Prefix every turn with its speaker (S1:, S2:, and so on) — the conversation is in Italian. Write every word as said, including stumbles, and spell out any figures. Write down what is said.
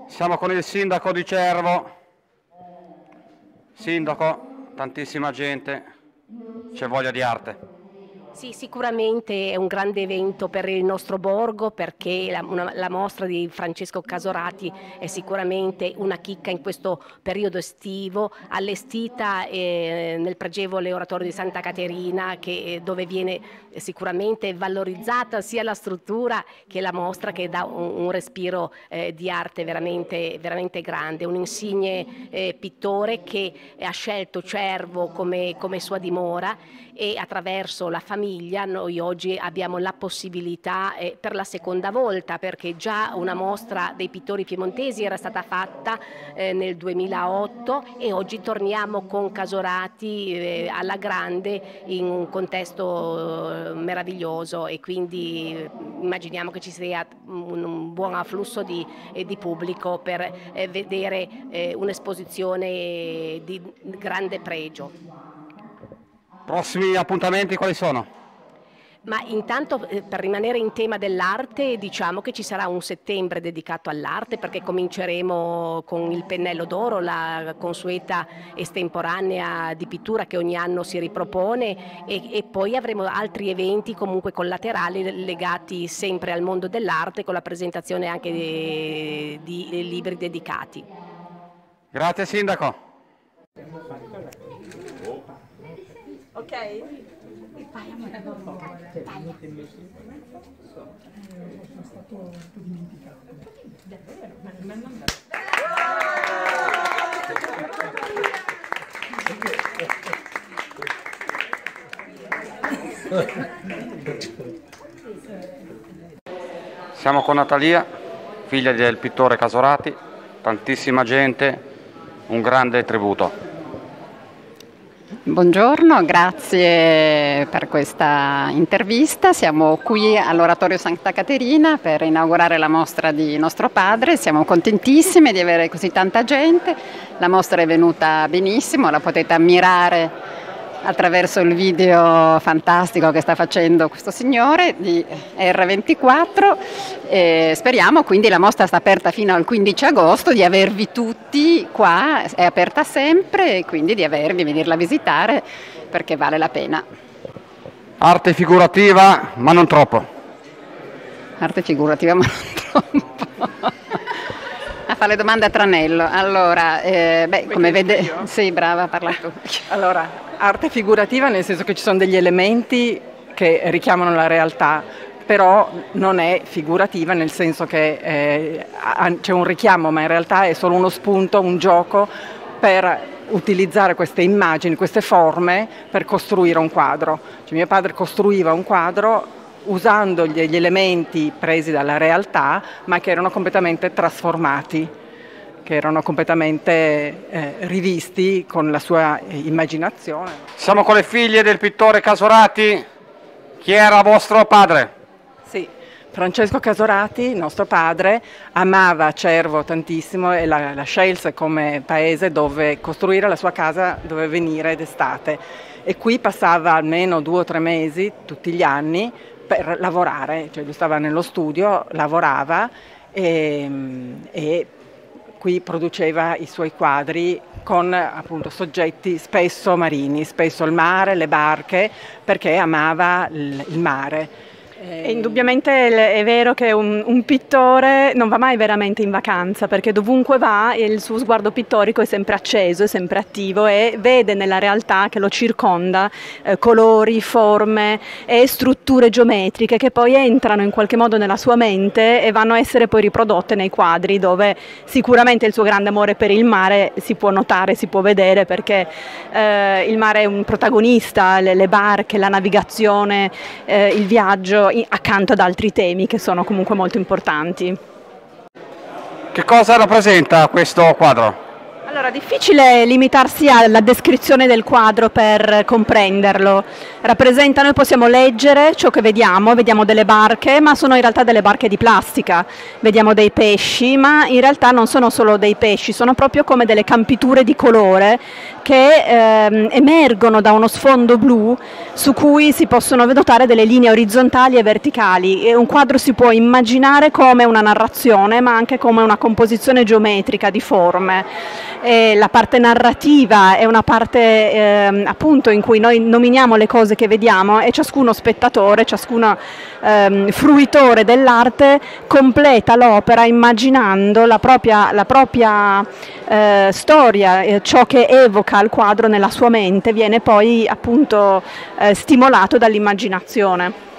S1: Siamo con il sindaco di Cervo. Sindaco, tantissima gente, c'è voglia di arte.
S2: Sì, sicuramente è un grande evento per il nostro borgo, perché la, una, la mostra di Francesco Casorati è sicuramente una chicca in questo periodo estivo, allestita eh, nel pregevole oratorio di Santa Caterina, che, dove viene sicuramente valorizzata sia la struttura che la mostra, che dà un, un respiro eh, di arte veramente, veramente grande. Un insigne eh, pittore che ha scelto Cervo come, come sua dimora, e attraverso la famiglia noi oggi abbiamo la possibilità eh, per la seconda volta, perché già una mostra dei pittori piemontesi era stata fatta eh, nel duemilaotto, e oggi torniamo con Casorati eh, alla grande in un contesto eh, meraviglioso, e quindi immaginiamo che ci sia un, un buon afflusso di, eh, di pubblico per eh, vedere eh, un'esposizione di grande pregio.
S1: Prossimi appuntamenti quali sono?
S2: Ma intanto, eh, per rimanere in tema dell'arte, diciamo che ci sarà un settembre dedicato all'arte, perché cominceremo con il Pennello d'Oro, la consueta estemporanea di pittura che ogni anno si ripropone, e, e poi avremo altri eventi comunque collaterali legati sempre al mondo dell'arte, con la presentazione anche di, di libri dedicati.
S1: Grazie Sindaco.
S3: Ok?
S1: Siamo con Natalia, figlia del pittore Casorati, tantissima gente, un grande tributo.
S4: Buongiorno, grazie per questa intervista. Siamo qui all'Oratorio Santa Caterina per inaugurare la mostra di nostro padre. Siamo contentissime di avere così tanta gente. La mostra è venuta benissimo, la potete ammirare attraverso il video fantastico che sta facendo questo signore di R ventiquattro. E speriamo, quindi la mostra sta aperta fino al quindici agosto, di avervi tutti qua, è aperta sempre, e quindi di avervi, venirla a visitare, perché vale la pena.
S1: Arte figurativa, ma non troppo.
S4: Arte figurativa, ma non troppo. A fare le domande a tranello. Allora, eh, beh, come vede... Sì, brava, parla tu.
S3: Allora, arte figurativa nel senso che ci sono degli elementi che richiamano la realtà, però non è figurativa nel senso che eh, c'è un richiamo, ma in realtà è solo uno spunto, un gioco per utilizzare queste immagini, queste forme per costruire un quadro. Cioè, mio padre costruiva un quadro usando gli, gli elementi presi dalla realtà, ma che erano completamente trasformati, che erano completamente eh, rivisti con la sua immaginazione.
S1: Siamo con le figlie del pittore Casorati. Chi era vostro padre?
S3: Sì, Francesco Casorati, nostro padre, amava Cervo tantissimo e la, la scelse come paese dove costruire la sua casa, dove venire d'estate. E qui passava almeno due o tre mesi tutti gli anni per lavorare, cioè lui stava nello studio, lavorava e, e qui produceva i suoi quadri con appunto soggetti spesso marini, spesso il mare, le barche, perché amava il, il mare.
S5: E indubbiamente è vero che un, un pittore non va mai veramente in vacanza, perché dovunque va il suo sguardo pittorico è sempre acceso, è sempre attivo, e vede nella realtà che lo circonda eh, colori, forme e strutture geometriche che poi entrano in qualche modo nella sua mente e vanno a essere poi riprodotte nei quadri, dove sicuramente il suo grande amore per il mare si può notare, si può vedere, perché eh, il mare è un protagonista, le, le barche, la navigazione, eh, il viaggio, accanto ad altri temi che sono comunque molto importanti.
S1: Che cosa rappresenta questo quadro?
S5: Allora, difficile limitarsi alla descrizione del quadro per comprenderlo. Rappresenta, noi possiamo leggere ciò che vediamo, vediamo delle barche, ma sono in realtà delle barche di plastica. Vediamo dei pesci, ma in realtà non sono solo dei pesci, sono proprio come delle campiture di colore che ehm, emergono da uno sfondo blu su cui si possono notare delle linee orizzontali e verticali. E un quadro si può immaginare come una narrazione, ma anche come una composizione geometrica di forme. E la parte narrativa è una parte eh, appunto in cui noi nominiamo le cose che vediamo e ciascuno spettatore, ciascuno ehm, fruitore dell'arte completa l'opera immaginando la propria, la propria eh, storia, eh, ciò che evoca il quadro nella sua mente viene poi appunto eh, stimolato dall'immaginazione.